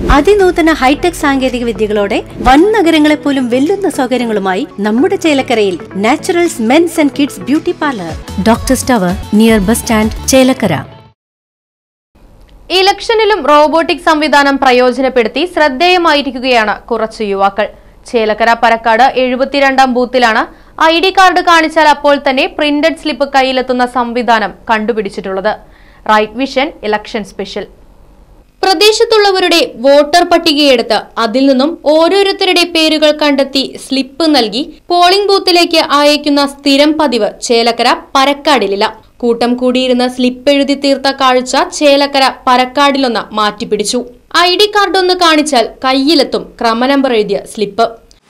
അതിനൂതന hi tech സാങ്കേതിക വിദ്യകളോടെ വൻ നഗരങ്ങളെ പോലും വെല്ലുന്ന സൗകര്യങ്ങളുമായി നമ്മുടെ ചേലക്കരയിൽ naturals men's and kids beauty parlour, doctors tower near bus stand, Chelakkara. ഇലക്ഷനിലും റോബോട്ടിക് സംവിധാനം പ്രയോജനപ്പെടുത്തി ശ്രദ്ധേയമായിരിക്കുകയാണ് കുറച്ച് യുവാക്കൾ. ചേലക്കര പരക്കാട് 72-ാം ബൂത്തിലാണ് ID കാർഡ് കാണിച്ചാൽ അപ്പോൾ തന്നെ പ്രിന്റഡ് സ്ലിപ്പ് കയ്യിലെത്തുന്ന സംവിധാനം കണ്ടുപിടിച്ചിട്ടുള്ളത്. Right vision election special. പ്രദേശത്തുള്ളവരുടെ വോട്ടർ പട്ടികയെടുത്ത് അതിൽ നിന്നും ഓരോരുത്തരുടെ പേരുകൾ കണ്ടെത്തി സ്ലിപ്പ് നൽകി പോളിംഗ് ബൂത്തിലേക്ക് അയക്കുന്ന സ്ഥിരം പതിവ് ചേലക്കര പരക്കാടിലില്ല. കൂട്ടം കൂടിയിരുന്ന സ്ലിപ്പ് എഴുതി തീർത്ത കാഴ്ച ചേലക്കര പരക്കാടിലൊന്ന് മാറ്റിപ്പിടിച്ചു. ID കാർഡ് ഒന്ന് കാണിച്ചാൽ കയ്യിലെത്തും ക്രമനമ്പർ എഴുതിയ സ്ലിപ്പ്.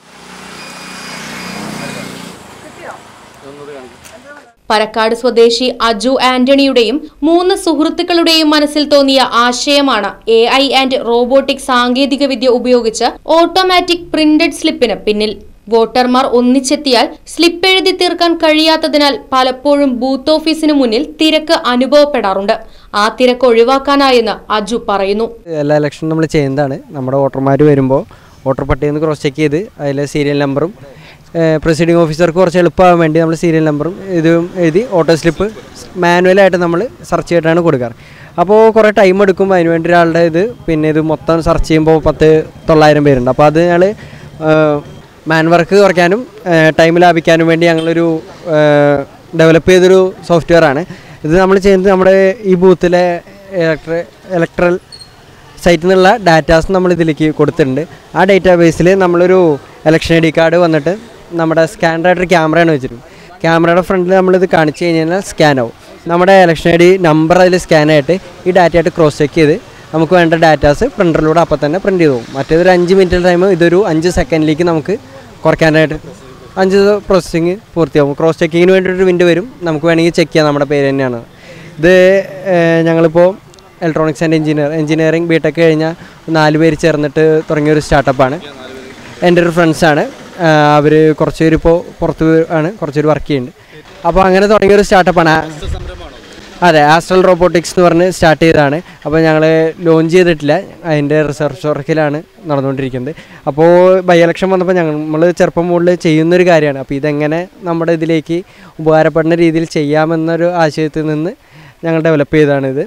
പരക്കാട് സ്വദേശി അജു ആന്റണിയുടെയും 3 സുഹൃത്തുക്കളുടെയും മനസ്സിൽ തോന്നിയ ആശയമാണ് AI ആൻഡ് റോബോട്ടിക് സാങ്കേതിക വിദ്യ ഉപയോഗിച്ച് ഓട്ടോമാറ്റിക് പ്രിന്റഡ് സ്ലിപ്പിന് പിന്നിൽ. വോട്ടർമാർ ഒന്നിച്ചെത്തിയാൽ സ്ലിപ്പ് എഴുതി തീർക്കാൻ കഴിയാത്തതിനാൽ പലപ്പോഴും ബൂത്ത് ഓഫീസിന് മുന്നിൽ തിരക്ക് അനുഭവപ്പെടാറുണ്ട്. ആ തിരക്ക് ഒഴിവാക്കാനായെന്ന് അജു പറയുന്നു. എല്ലാ ഇലക്ഷനും നമ്മൾ ചെയ്യുന്നതാണ്. നമ്മുടെ വോട്ടർമാർ വരുമ്പോൾ വോട്ടർ പട്ടികയിൽ ക്രോസ് ചെക്ക് ചെയ്ത് അതിലെ സീരിയൽ നമ്പറും പ്രൊസീഡിംഗ് ഓഫീസർക്ക് കുറച്ച് എളുപ്പമാകാൻ വേണ്ടി നമ്മൾ സീരിയൽ നമ്പറും ഇതും എഴുതി ഓട്ടോ സ്ലിപ്പ് മാനുവലായിട്ട് നമ്മൾ സെർച്ച് ചെയ്തിട്ടാണ് കൊടുക്കാറ്. അപ്പോൾ കുറേ ടൈം എടുക്കും അതിന് വേണ്ടി ഒരാളുടെ ഇത്. പിന്നെ ഇത് മൊത്തം സെർച്ച് ചെയ്യുമ്പോൾ 10,900 പേരുണ്ട്. അപ്പോൾ അത് ഞങ്ങൾ മാൻ വർക്ക് കുറയ്ക്കാനും ടൈം ലാഭിക്കാനും വേണ്ടി ഞങ്ങളൊരു ഡെവലപ്പ് ചെയ്തൊരു സോഫ്റ്റ്വെയറാണ് ഇത്. നമ്മൾ ചെയ്യുന്നത് നമ്മുടെ ഈ ബൂത്തിലെ ഇലക്ട്രൽ സൈറ്റിൽ നിന്നുള്ള ഡാറ്റാസ് നമ്മൾ ഇതിലേക്ക് കൊടുത്തിട്ടുണ്ട്. ആ ഡേറ്റാ ബേസിൽ നമ്മളൊരു ഇലക്ഷൻ ID കാർഡ് വന്നിട്ട് നമ്മുടെ സ്കാനറായിട്ടൊരു ക്യാമറയാണ് വെച്ചിട്ടുണ്ട്. ക്യാമറയുടെ ഫ്രണ്ടിൽ നമ്മളിത് കാണിച്ചു കഴിഞ്ഞാൽ സ്കാൻ ആവും. നമ്മുടെ ഇലക്ഷൻ ID നമ്പർ അതിൽ സ്കാനായിട്ട് ഈ ഡാറ്റയായിട്ട് ക്രോസ് ചെക്ക് ചെയ്ത് നമുക്ക് വേണ്ട ഡാറ്റാസ് പ്രിൻ്ററിലൂടെ അപ്പോൾ തന്നെ പ്രിൻറ്റ് ചെയ്തു പോകും. മറ്റേതൊരു 5 മിനിറ്റ് ടൈം ഇതൊരു 5 സെക്കൻഡിലേക്ക് നമുക്ക് കുറയ്ക്കാനായിട്ട് 5 പ്രോസസ്സിങ് പൂർത്തിയാവും. ക്രോസ് ചെക്കിങ്ങിന് വേണ്ടിയിട്ടൊരു വിൻഡോ വരും. നമുക്ക് വേണമെങ്കിൽ ചെക്ക് ചെയ്യാം നമ്മുടെ പേര് തന്നെയാണ്. ഇത് ഞങ്ങളിപ്പോൾ ഇലക്ട്രോണിക്സ് ആൻഡ് എഞ്ചിനീയറിംഗ് BTech കഴിഞ്ഞ 4 പേര് ചേർന്നിട്ട് തുടങ്ങിയൊരു സ്റ്റാർട്ടപ്പാണ്. എൻ്റെ ഒരു ഫ്രണ്ട്സാണ്. അവർ കുറച്ച് പേര് ഇപ്പോൾ പുറത്ത് ആണ്, കുറച്ച് പേര് വർക്ക് ചെയ്യുന്നുണ്ട്. അപ്പോൾ അങ്ങനെ തുടങ്ങിയൊരു സ്റ്റാർട്ടപ്പാണ്. അതെ, ആസ്ട്രൽ റോബോട്ടിക്സ് എന്ന് പറഞ്ഞ് സ്റ്റാർട്ട് ചെയ്തതാണ്. അപ്പോൾ ഞങ്ങൾ ലോഞ്ച് ചെയ്തിട്ടില്ല, അതിൻ്റെ റിസർച്ച് വർക്കിലാണ് നടന്നുകൊണ്ടിരിക്കുന്നത്. അപ്പോൾ ബൈ ഇലക്ഷൻ വന്നപ്പോൾ നമ്മൾ ചെറുപ്പം മുതൽ ചെയ്യുന്നൊരു കാര്യമാണ്. അപ്പോൾ ഇതെങ്ങനെ നമ്മുടെ ഇതിലേക്ക് ഉപകാരപ്പെടുന്ന രീതിയിൽ ചെയ്യാമെന്നൊരു ആശയത്തിൽ നിന്ന് ഞങ്ങൾ ഡെവലപ്പ് ചെയ്തതാണിത്.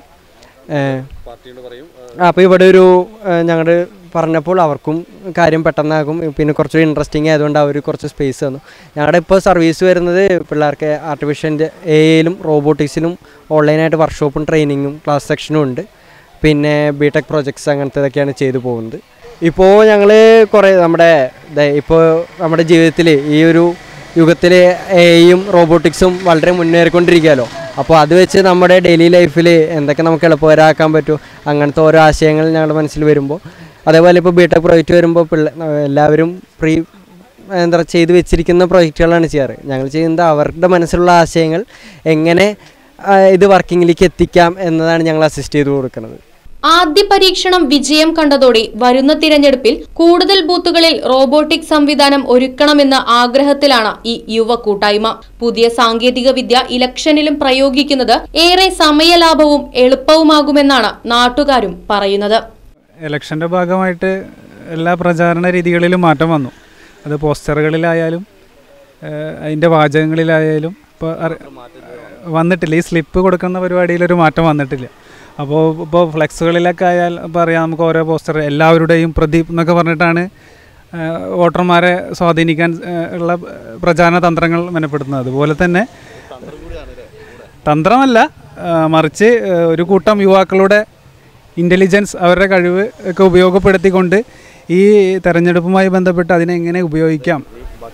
അപ്പോൾ ഇവിടെ ഒരു ഞങ്ങൾ പറഞ്ഞപ്പോൾ അവർക്കും കാര്യം പെട്ടെന്നാകും. പിന്നെ കുറച്ചുകൂടി ഇൻട്രസ്റ്റിംഗ് ആയതുകൊണ്ട് അവർ കുറച്ച് സ്പേസ് തന്നു. ഞങ്ങളുടെ ഇപ്പോൾ സർവീസ് വരുന്നത് പിള്ളേർക്ക് ആർട്ടിഫിഷ്യൽ AI-യിലും റോബോട്ടിക്സിലും ഓൺലൈനായിട്ട് വർക്ക്ഷോപ്പും ട്രെയിനിങ്ങും ക്ലാസ് സെക്ഷനും ഉണ്ട്. പിന്നെ BTech പ്രോജക്ട്സ് അങ്ങനത്തേതൊക്കെയാണ് ചെയ്തു പോകുന്നത്. ഇപ്പോൾ ഞങ്ങൾ കുറേ ഇപ്പോൾ നമ്മുടെ ജീവിതത്തിൽ ഈ ഒരു യുഗത്തിൽ AI-യും റോബോട്ടിക്സും വളരെ മുന്നേറിക്കൊണ്ടിരിക്കുകയല്ലോ. അപ്പോൾ അത് വെച്ച് നമ്മുടെ ഡെയിലി ലൈഫിൽ എന്തൊക്കെ നമുക്ക് എളുപ്പകരമാക്കാൻ പറ്റും, അങ്ങനത്തെ ഓരോ ആശയങ്ങൾ ഞങ്ങളുടെ മനസ്സിൽ വരുമ്പോൾ, അതേപോലെ ഇപ്പോൾ BTech പ്രോജക്റ്റ് വരുമ്പോൾ എല്ലാവരും ചെയ്ത് വെച്ചിരിക്കുന്ന പ്രോജക്റ്റുകളാണ് ചെയ്യാറ്. ഞങ്ങൾ ചെയ്യുന്നത് അവരുടെ മനസ്സിലുള്ള ആശയങ്ങൾ എങ്ങനെ ഇത് വർക്കിങ്ങിലേക്ക് എത്തിക്കാം എന്നതാണ് ഞങ്ങൾ അസിസ്റ്റ് ചെയ്ത് കൊടുക്കുന്നത്. ആദ്യ പരീക്ഷണം വിജയം കണ്ടതോടെ വരുന്ന തിരഞ്ഞെടുപ്പിൽ കൂടുതൽ ബൂത്തുകളിൽ റോബോട്ടിക് സംവിധാനം ഒരുക്കണമെന്ന ആഗ്രഹത്തിലാണ് ഈ യുവ കൂട്ടായ്മ. പുതിയ സാങ്കേതിക വിദ്യ ഇലക്ഷനിലും പ്രയോഗിക്കുന്നത് ഏറെ സമയലാഭവും എളുപ്പവുമാകുമെന്നാണ് നാട്ടുകാരും പറയുന്നത്. ഇലക്ഷൻ്റെ ഭാഗമായിട്ട് എല്ലാ പ്രചാരണ രീതികളിലും മാറ്റം വന്നു. അത് പോസ്റ്ററുകളിലായാലും അതിൻ്റെ വാചകങ്ങളിലായാലും ഇപ്പോൾ വന്നിട്ടില്ല. ഈ സ്ലിപ്പ് കൊടുക്കുന്ന പരിപാടിയിലൊരു മാറ്റം വന്നിട്ടില്ല. ഇപ്പോൾ ഫ്ലെക്സുകളിലൊക്കെ ആയാൽ പറയാം, നമുക്ക് ഓരോ പോസ്റ്റർ എല്ലാവരുടെയും പ്രദീപ് എന്നൊക്കെ പറഞ്ഞിട്ടാണ് വോട്ടർമാരെ സ്വാധീനിക്കാൻ ഉള്ള പ്രചാരണ തന്ത്രങ്ങൾ മെനപ്പെടുത്തുന്നത്. അതുപോലെ തന്നെ തന്ത്രമല്ല, മറിച്ച് ഒരു കൂട്ടം യുവാക്കളുടെ ഇൻ്റലിജൻസ്, അവരുടെ കഴിവ് ഒക്കെ ഉപയോഗപ്പെടുത്തിക്കൊണ്ട് ഈ തെരഞ്ഞെടുപ്പുമായി ബന്ധപ്പെട്ട് അതിനെ എങ്ങനെ ഉപയോഗിക്കാം,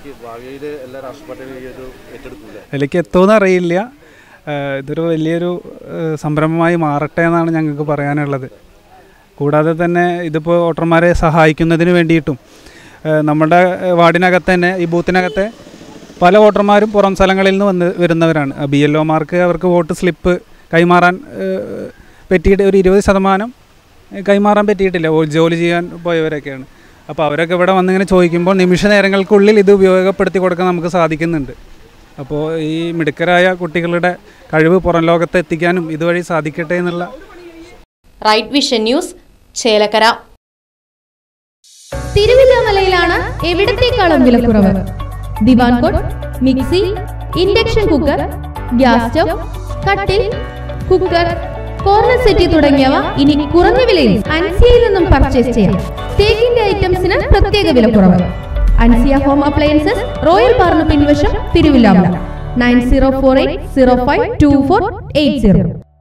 അതിലേക്ക് എത്തുമെന്ന് അറിയില്ല. ഇതൊരു വലിയൊരു സംരംഭമായി മാറട്ടെ എന്നാണ് ഞങ്ങൾക്ക് പറയാനുള്ളത്. കൂടാതെ തന്നെ ഇതിപ്പോൾ വോട്ടർമാരെ സഹായിക്കുന്നതിന് വേണ്ടിയിട്ടും നമ്മുടെ വാർഡിനകത്ത് തന്നെ ഈ ബൂത്തിനകത്തെ പല വോട്ടർമാരും പുറം സ്ഥലങ്ങളിൽ നിന്ന് വരുന്നവരാണ്. BLOമാർക്ക് അവർക്ക് വോട്ട് സ്ലിപ്പ് കൈമാറാൻ പറ്റിയിട്ട് ഒരു 20% കൈമാറാൻ പറ്റിയിട്ടില്ല. ജോലി ചെയ്യാൻ പോയവരൊക്കെയാണ്. അപ്പോൾ അവരൊക്കെ ഇവിടെ വന്നിങ്ങനെ ചോദിക്കുമ്പോൾ നിമിഷ നേരങ്ങൾക്കുള്ളിൽ ഇത് ഉപയോഗപ്പെടുത്തി കൊടുക്കാൻ നമുക്ക് സാധിക്കുന്നുണ്ട്. അപ്പോൾ ഈ മിടുക്കരായ കുട്ടികളുടെ കഴിവ് പുറം ലോകത്ത് എത്തിക്കാനും ഇതുവഴി സാധിക്കട്ടെ എന്നുള്ള. Right vision news, Chelakkara. തിരുവില്ലാമലയിലാണ് എവിടത്തേക്കാളും വിലക്കുറവ്. Divan cot, mixie, induction cooker, gas stove, കട്ടിൽ, കുക്കർ, കോർണർ സെറ്റി തുടങ്ങിയവ ഇനി കുറഞ്ഞ വിലയിൽ അൻസിയയിൽ നിന്നും പർച്ചേസ് ചെയ്യാം. തേക്കിന്റെ ഐറ്റംസിന് പ്രത്യേക വിലക്കുറവ്. അൻസിയ ഹോം അപ്ലയൻസസ്, റോയൽ പാർന്ന് പിൻവശം, തിരുവില്ലാമല. 9048052480.